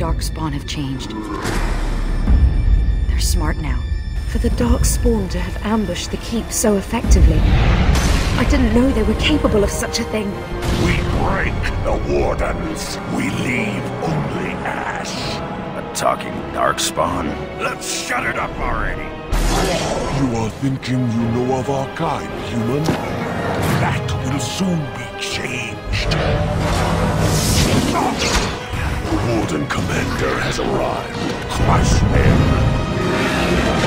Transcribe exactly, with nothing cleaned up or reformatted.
Darkspawn have changed. They're smart now. For the Darkspawn to have ambushed the keep so effectively, I didn't know they were capable of such a thing. We break the Wardens. We leave only ash. A talking Darkspawn. Let's shut it up already. You are thinking you know of our kind, human? That will soon be changed. The Warden Commander has arrived. Crush him.